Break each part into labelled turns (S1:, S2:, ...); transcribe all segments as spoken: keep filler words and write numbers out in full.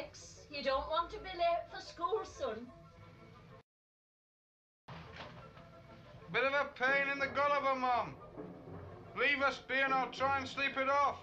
S1: Alex. You don't want to be late for school, son.
S2: Bit of a pain in the gulliver, Mum. Leave us be and I'll try and sleep it off.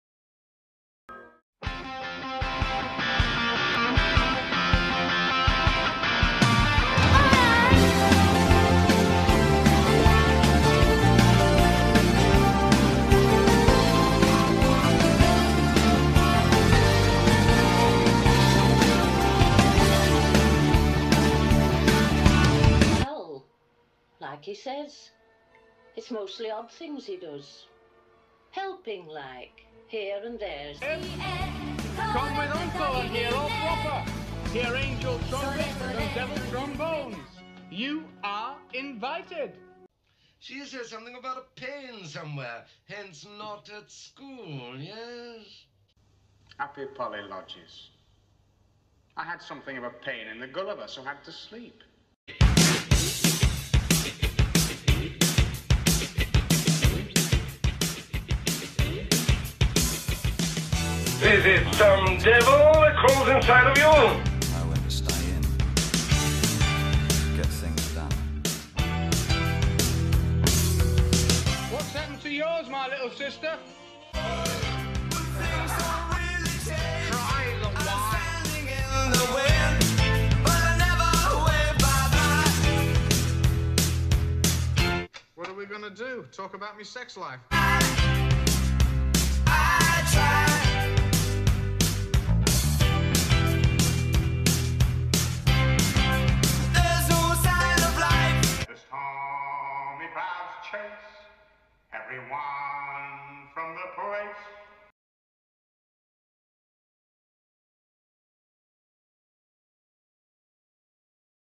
S1: Like he says, it's mostly odd things he does. Helping, like, here and there.
S2: Come with Uncle and hear all proper. Hear angel trumpets and devil trombones. You are invited.
S3: She said something about a pain somewhere, hence not at school, yes?
S4: Happy Polly Lodges. I had something of a pain in the gulliver, so had to sleep.
S3: Is it some devil that crawls inside of you?
S5: Know when to stay in. Get things done.
S2: What's happened to yours, my little sister? What are we gonna do? Talk about me sex life?
S6: I try. There's no sign of life.
S4: The stormy clouds chase everyone from the place